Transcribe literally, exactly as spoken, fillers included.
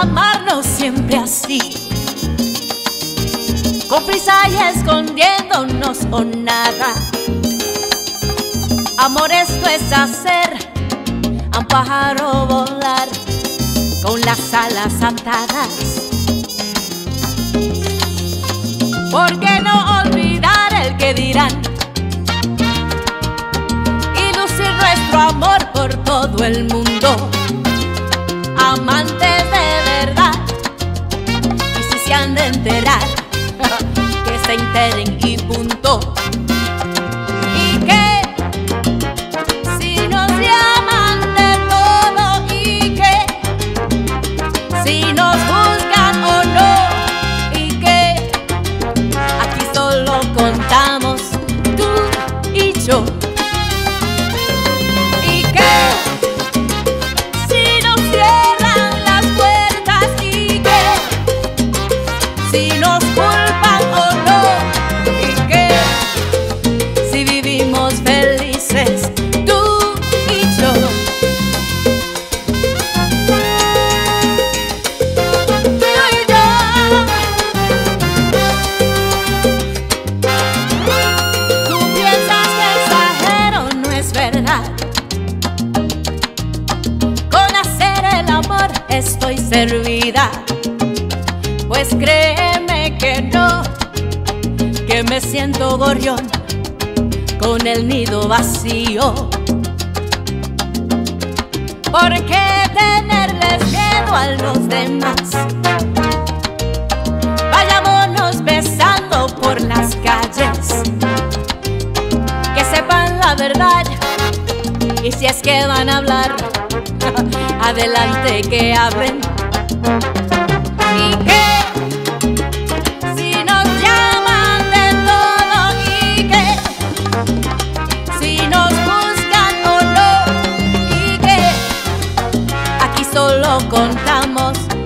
amarnos siempre así, con prisa y escondiéndonos o nada. Amor, esto es hacer a un pájaro volar con las alas atadas. ¿Por qué no olvidar el que dirán y lucir nuestro amor por todo el mundo? Amantes de verdad, y si se han de enterar, que se enteren y punto. Y que si nos llaman de todo, y que si nos juzgan o no, y que aquí solo contamos tú y yo. Y que si nos cierran las puertas, y que si nos culpan o no, y que si vivimos felices tú y yo. Tú y yo. Tú piensas que exagero, no es verdad. Con hacer el amor estoy servida. Pues créeme que no, que me siento gorrión con el nido vacío. ¿Por qué tenerles miedo a los demás? Vayámonos besando por las calles, que sepan la verdad, y si es que van a hablar, adelante que hablen. Y que si nos llaman de todo, y que si nos juzgan o no, y que aquí solo contamos